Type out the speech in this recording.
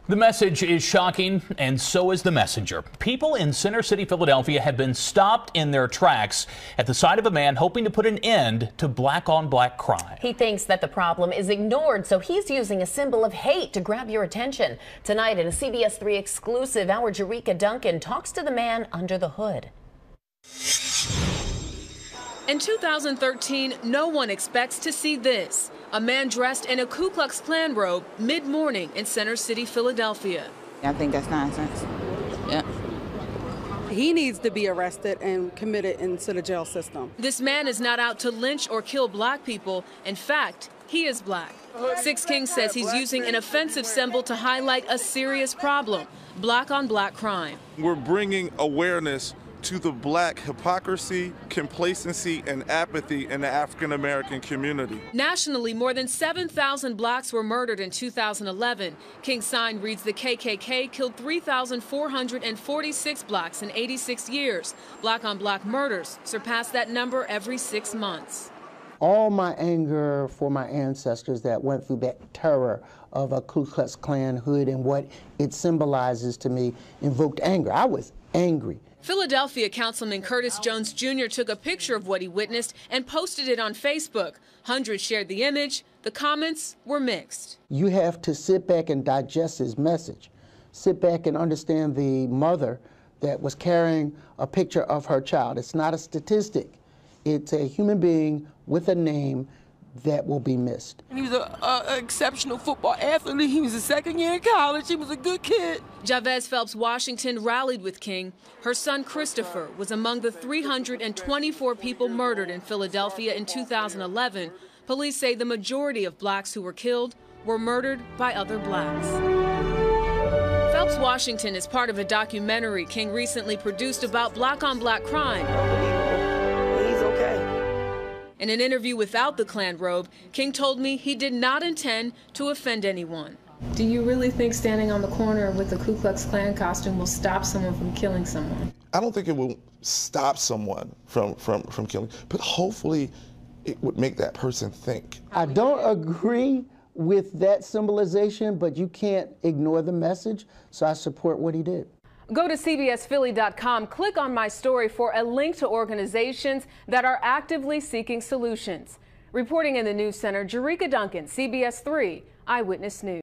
The message is shocking, and so is the messenger. People in Center City, Philadelphia have been stopped in their tracks at the sight of a man hoping to put an end to black-on-black crime. He thinks that the problem is ignored, so he's using a symbol of hate to grab your attention. Tonight in a CBS 3 exclusive, our Jerika Duncan talks to the man under the hood. In 2013, no one expects to see this. A man dressed in a Ku Klux Klan robe mid-morning in Center City, Philadelphia. I think that's nonsense. Yeah. He needs to be arrested and committed into the jail system. This man is not out to lynch or kill black people. In fact, he is black. Six King says he's using an offensive symbol to highlight a serious problem, black-on-black crime. We're bringing awareness to the black hypocrisy, complacency, and apathy in the African-American community. Nationally, more than 7,000 blacks were murdered in 2011. King's sign reads the KKK killed 3,446 blacks in 86 years. Black-on-black murders surpass that number every 6 months. All my anger for my ancestors that went through that terror of a Ku Klux Klan hood and what it symbolizes to me invoked anger. I was angry. Philadelphia Councilman Curtis Jones Jr. took a picture of what he witnessed and posted it on Facebook. Hundreds shared the image. The comments were mixed. You have to sit back and digest his message. Sit back and understand the mother that was carrying a picture of her child. It's not a statistic. It's a human being with a name that will be missed. He was an exceptional football athlete. He was a second year in college. He was a good kid. Javez Phelps Washington rallied with King. Her son Christopher was among the 324 people murdered in Philadelphia in 2011. Police say the majority of blacks who were killed were murdered by other blacks. Phelps Washington is part of a documentary King recently produced about black-on-black crime. He's okay. In an interview without the Klan robe, King told me he did not intend to offend anyone. Do you really think standing on the corner with the Ku Klux Klan costume will stop someone from killing someone? I don't think it will stop someone from killing, but hopefully it would make that person think. I don't agree with that symbolization, but you can't ignore the message, so I support what he did. Go to CBSPhilly.com, click on my story for a link to organizations that are actively seeking solutions. Reporting in the News Center, Jerika Duncan, CBS 3 Eyewitness News.